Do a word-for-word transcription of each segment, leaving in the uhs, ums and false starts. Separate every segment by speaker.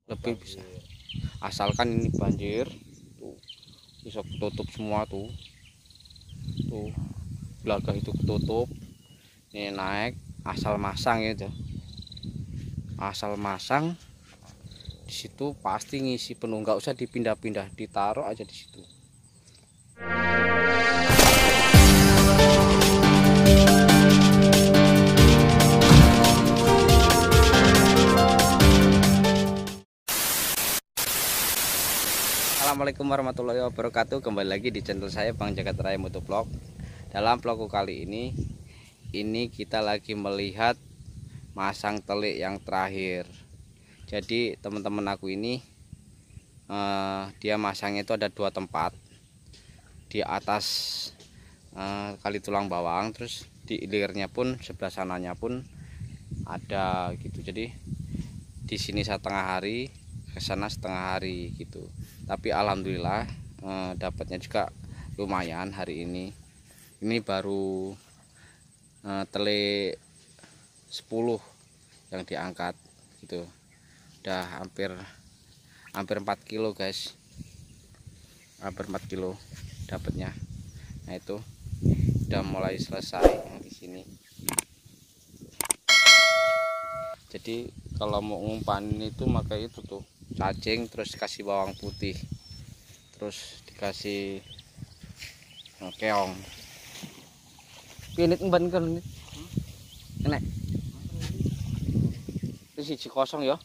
Speaker 1: lebih bisa, asalkan ini banjir tuh bisa ketutup semua tuh tuh belakang itu ketutup. Ini naik asal masang itu, asal masang di situ pasti ngisi penuh, nggak usah dipindah-pindah, ditaruh aja di situ. Assalamualaikum warahmatullahi wabarakatuh. Kembali lagi di channel saya Bang Jagat Raya Motovlog. Dalam vlogku kali ini ini kita lagi melihat masang telik yang terakhir. Jadi teman-teman aku ini eh, dia masangnya itu ada dua tempat, di atas eh, kali tulang bawang, terus di hilirnya pun sebelah sananya pun ada gitu. Jadi di sini setengah hari, ke sana setengah hari gitu. Tapi alhamdulillah eh, dapatnya juga lumayan hari ini. Ini baru eh, tele sepuluh yang diangkat gitu. Udah hampir hampir empat kilo guys, hampir empat kilo dapatnya. Nah itu udah mulai selesai yang di sini. Jadi kalau mau ngumpanin itu maka itu tuh cacing, terus dikasih bawang putih, terus dikasih oh, keong. Ini umpan kan ini. Enak. Ini siji kosong ya.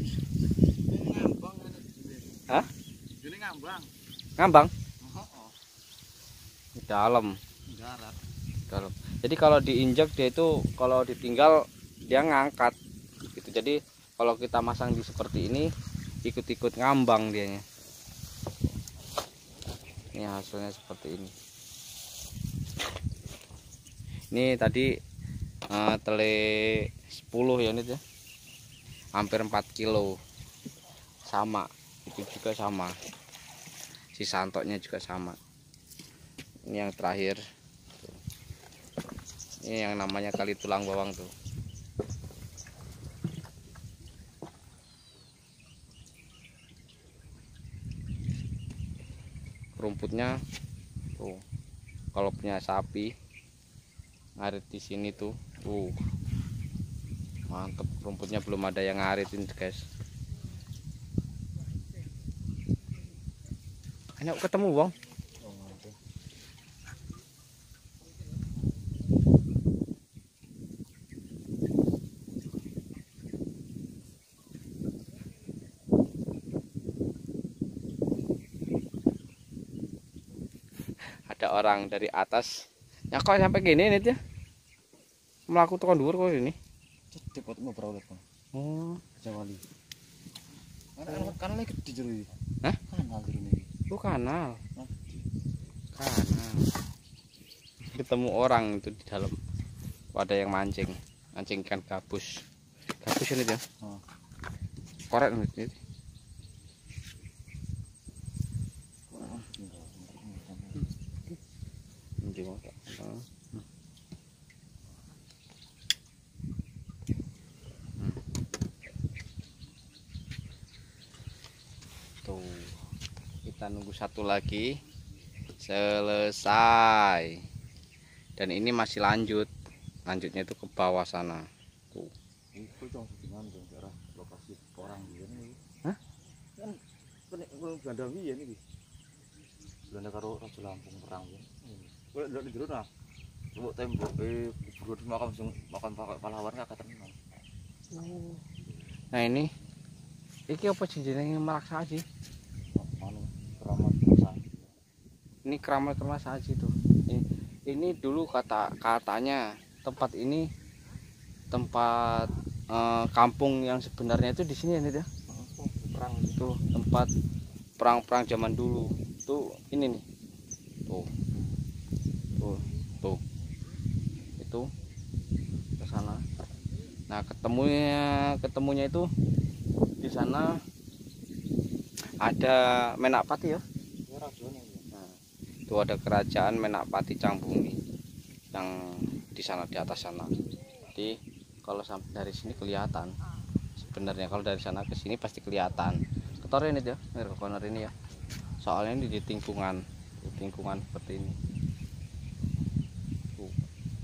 Speaker 1: Hah?
Speaker 2: Ini ngambang.
Speaker 1: Ngambang?
Speaker 2: Oh,
Speaker 1: Di dalam.
Speaker 2: darat.
Speaker 1: Dalam. Jadi kalau diinjak dia itu, kalau ditinggal dia ngangkat gitu. Jadi kalau kita masang di seperti ini ikut-ikut ngambang dianya. Ini hasilnya seperti ini. Ini tadi uh, tele sepuluh ya nih ya. Hampir empat kilo. Sama, itu juga sama. Si santoknya juga sama. Ini yang terakhir. Ini yang namanya kali tulang bawang tuh. Rumputnya tuh, kalau punya sapi ngarit di sini tuh, tuh mantep. Rumputnya belum ada yang ngaritin guys. Hanya ketemu bang. Ada orang dari atas. Ya kok sampai gini nih ya? Melaku tekan dhuwur kok ini.
Speaker 2: Cepet mau berawat kan.
Speaker 1: Oh,
Speaker 2: Aja wali. Kan kan lagi di jero iki.
Speaker 1: Hah?
Speaker 2: Kanal jero iki.
Speaker 1: itu kanal. Kanal. Ketemu orang itu di dalam. Ada yang mancing, mancing ikan gabus. Gabus ini ya.
Speaker 2: Oh.
Speaker 1: Korek ini. Tuh, kita nunggu satu lagi selesai, dan ini masih lanjut, lanjutnya itu ke bawah sana. Tuh.
Speaker 2: Itu dong dengan daerah lokasi orang ini.
Speaker 1: Hah?
Speaker 2: Kan nek Belanda piye niki? Belanda karo Raja Lampung perang ya. Kok ndak di jero nah. Tembok tembok eh buru makam sing makam pahlawan kakak tenan.
Speaker 1: Oh. Nah ini iki apa jenenge Malaksa Aji?
Speaker 2: Anu keramat masa.
Speaker 1: Ini keramat Malaksa Aji tuh. Ini, ini dulu kata katanya tempat ini tempat eh, kampung yang sebenarnya itu di sini ya nih ya.
Speaker 2: Perang
Speaker 1: Tuh tempat perang-perang zaman dulu. Tuh ini nih. Tuh. Tuh, tuh. Itu ke sana. Nah, ketemunya ketemunya itu di sana ada Menakpati ya. Nah, itu ada kerajaan Menakpati Cangbumi yang di sana, di atas sana. Jadi kalau sampai dari sini kelihatan sebenarnya. Kalau dari sana ke sini pasti kelihatan. Ketorin itu ya, ke corner ini ya. Soalnya ini di tingkungan, di tingkungan seperti ini. Tuh.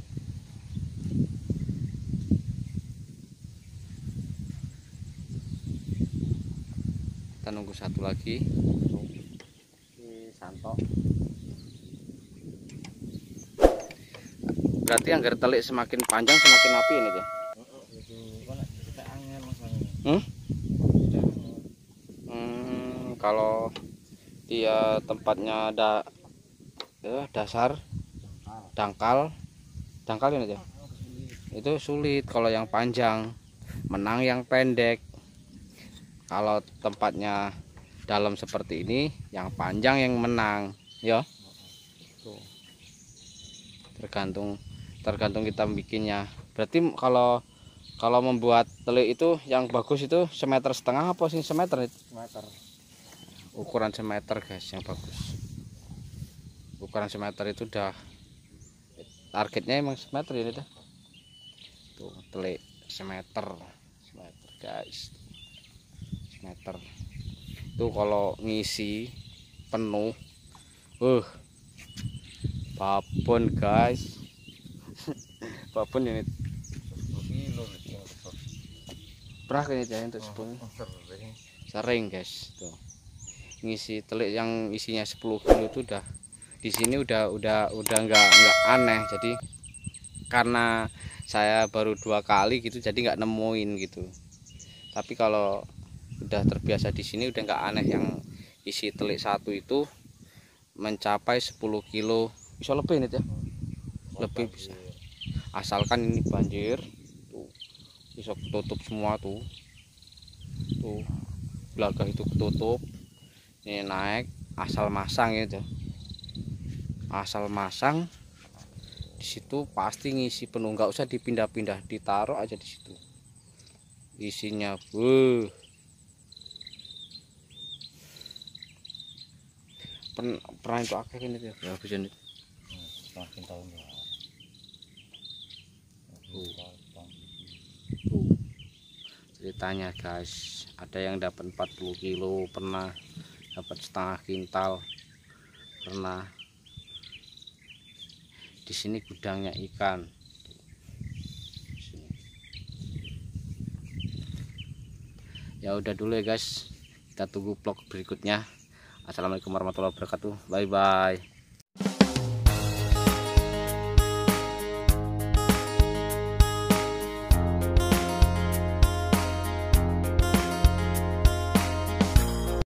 Speaker 1: Kita nunggu satu lagi. Tuh. Ini Santo. Berarti anggar telik semakin panjang semakin api ini ya. Hmm? Hmm, kalau dia tempatnya ada ya, dasar dangkal, dangkal ini aja. Itu sulit kalau yang panjang, menang yang pendek. Kalau tempatnya dalam seperti ini, yang panjang yang menang, ya. Tuh. Tergantung tergantung kita bikinnya. Berarti kalau kalau membuat telik itu yang bagus itu semeter setengah apa sih semeter itu?
Speaker 2: Meter.
Speaker 1: Ukuran semeter guys yang bagus. Ukuran semeter itu udah targetnya emang semeter ya itu. Tuh telik semeter, semeter guys. Semeter. Itu kalau ngisi penuh, uh, babon guys. Babon ini pernah kan itu ya untuk sepuluh sering guys tuh ngisi telik yang isinya sepuluh kilo itu udah di sini udah udah udah nggak nggak aneh. Jadi karena saya baru dua kali gitu jadi nggak nemuin gitu, tapi kalau udah terbiasa di sini udah nggak aneh yang isi telik satu itu mencapai sepuluh kilo, bisa lebih ini ya, lebih bisa. Asalkan ini banjir tuh bisa ketutup semua tuh tuh belakang itu ketutup, ini naik asal masang itu, asal masang di situ pasti ngisi penuh, nggak usah dipindah-pindah, ditaruh aja di situ isinya. Wuh, pernah pernah itu akhir ini ya bagus ini.
Speaker 2: Semakin tahun ya.
Speaker 1: Tuh. Ceritanya guys, ada yang dapat empat puluh kilo, pernah dapat setengah kintal, pernah. Di sini gudangnya ikan. Ya udah dulu ya guys, kita tunggu vlog berikutnya. Assalamualaikum warahmatullahi wabarakatuh, bye bye.